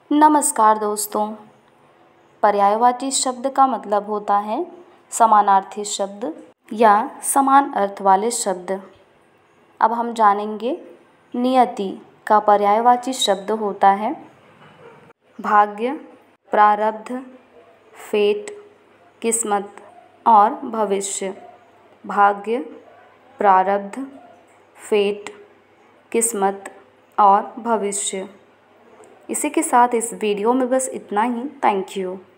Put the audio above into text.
नमस्कार दोस्तों। पर्यायवाची शब्द का मतलब होता है समानार्थी शब्द या समान अर्थ वाले शब्द। अब हम जानेंगे नियति का पर्यायवाची शब्द होता है भाग्य, प्रारब्ध, फेट, किस्मत और भविष्य। भाग्य, प्रारब्ध, फेट, किस्मत और भविष्य। इसी के साथ इस वीडियो में बस इतना ही। Thank you.